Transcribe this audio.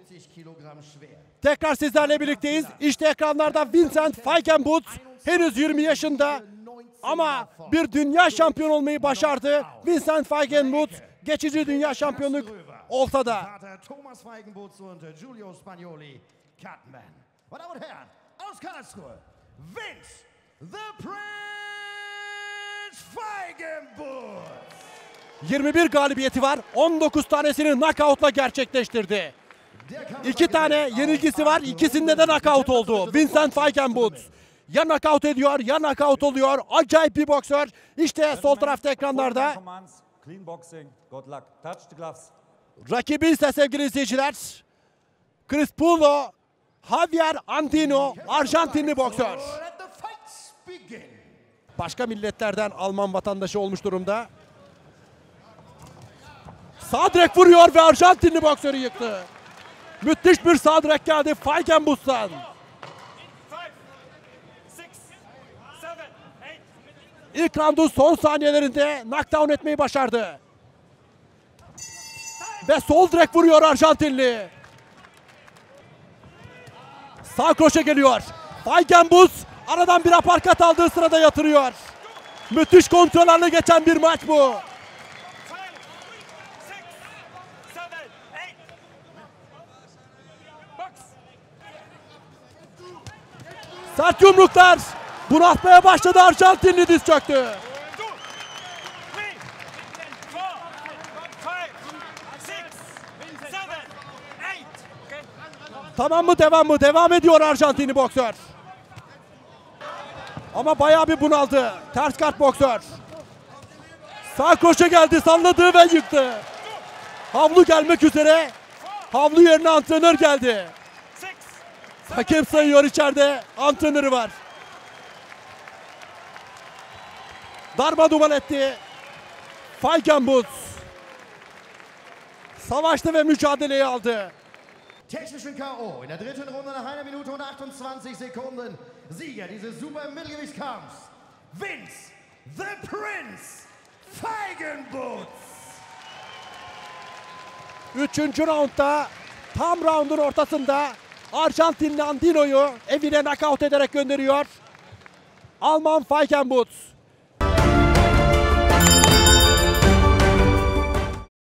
Tekrar sizlerle birlikteyiz. İşte ekranlarda Vincent Feigenbutz henüz 20 yaşında ama bir dünya şampiyonu olmayı başardı. Vincent Feigenbutz geçici dünya şampiyonluk olsa da. Thomas Feigenbutz und Giulio Spagnoli Cutman. Meine Damen und Herren, aus Karlsruhe, Vince the Prince Feigenbutz. 21 galibiyeti var. 19 tanesini knockout'la gerçekleştirdi. 2 tane yenilgisi var. İkisinde de knockout oldu. Vincent Feigenbutz ya knockout ediyor ya knockout oluyor. Acayip bir boksör. İşte sol tarafta ekranlarda. Rakibi ise sevgili izleyiciler Crispulo Javier Antino, Arjantinli boksör. Başka milletlerden Alman vatandaşı olmuş durumda. Sağ direk vuruyor ve Arjantinli boksörü yıktı. Müthiş bir sağ direk geldi Feigenbutz'tan. İlk roundun son saniyelerinde knockdown etmeyi başardı. Ve sol direk vuruyor Arjantinli. Sağ kroşe geliyor. Feigenbutz aradan bir aparkat aldığı sırada yatırıyor. Müthiş kontrollerle geçen bir maç bu. Sert yumruklar. Bunaltmaya başladı Arjantinli, diz çöktü. Tamam mı, devam mı? Devam ediyor Arjantinli boksör. Ama bayağı bir bunaldı. Ters kart boksör. Sağ kroşe geldi, salladı ve yıktı. Havlu gelmek üzere. Havlu yerine antrenör geldi. Hakem sayıyor, içeride antrenörü var. Darmaduman etti. Feigenbutz savaştı ve mücadeleyi aldı. Technischen K.O. in der dritten Runde nach 1 Minute und 28 Sekunden. Sieger dieses super Mittelgewichtskampfs, Vince the Prince Feigenbutz. 3. roundda tam roundun ortasında Arjantinli Andino'yu evine knockout ederek gönderiyor Alman Feigenbutz.